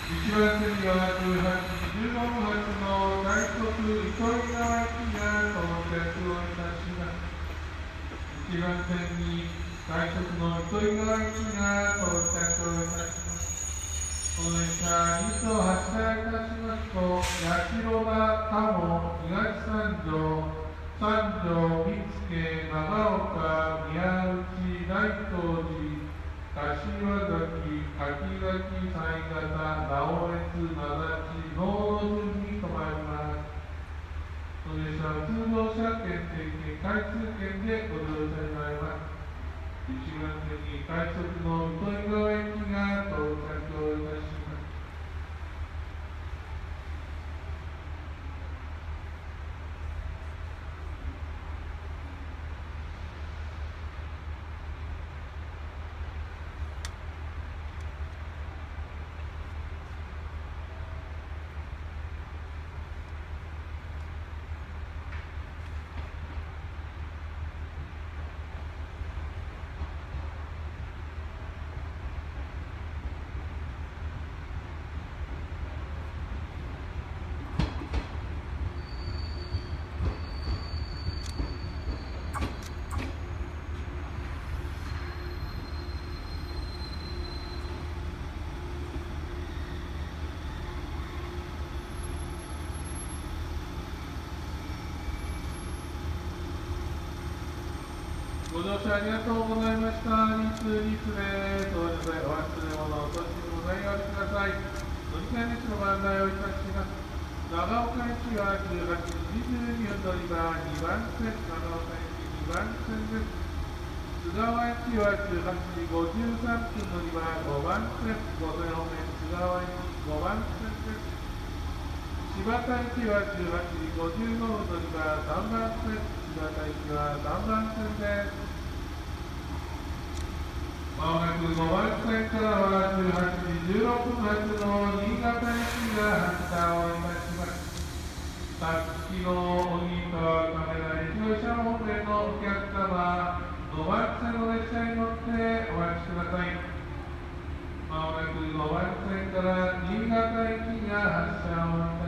1番線には18時15分発の快速糸魚川駅が到着をいたします。1番線に快速の糸魚川駅が到着をいたします。この列車2と発車いたしますと、八広田、加茂、東三条、三条、見附、長岡、宮内、大東寺、柏崎、柿崎、犀潟、直江津、足立、能の順に停まります。この列車は通常車券、定券、開通券でご乗車になります。1番線に快速の糸魚川駅が到着をいたします。ご乗車ありがとうございました。リーツです。お忘れ物を落としございおりください。乗り換え列のご案内をいたします。長岡駅は18時22分乗り場2番線、長岡駅2番線です。津川駅は18時53分乗り場5番線、御前方面津川駅5番線です。柴田駅は18時55分乗り場3番線、柴田駅は3番線です。まもなく5番線からは18時16分発の新潟駅が発車をいたします。さっきの荻川カメラ駅乗車方面のお客様、5番線の列車に乗ってお待ちください。まもなく5番線から新潟駅が発車をいたします。